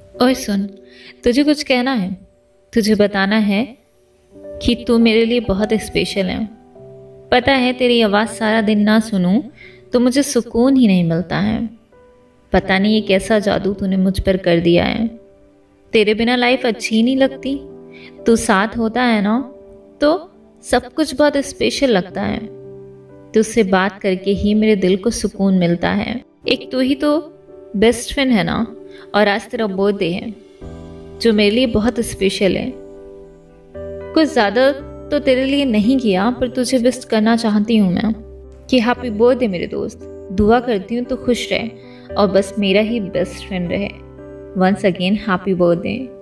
और सुन, तुझे कुछ कहना है। तुझे बताना है कि तू मेरे लिए बहुत स्पेशल है। पता है, तेरी आवाज़ सारा दिन ना सुनूं तो मुझे सुकून ही नहीं मिलता है। पता नहीं ये कैसा जादू तूने मुझ पर कर दिया है। तेरे बिना लाइफ अच्छी नहीं लगती। तू साथ होता है ना तो सब कुछ बहुत स्पेशल लगता है। तुझसे बात करके ही मेरे दिल को सुकून मिलता है। एक तू ही तो बेस्ट फ्रेंड है ना। और आज तेरा बर्थडे है जो मेरे लिए बहुत स्पेशल है। कुछ ज़्यादा तो तेरे लिए नहीं किया, पर तुझे विश करना चाहती हूँ मैं कि हैप्पी बर्थडे मेरे दोस्त। दुआ करती हूँ तो खुश रहे और बस मेरा ही बेस्ट फ्रेंड रहे। Once again happy birthday.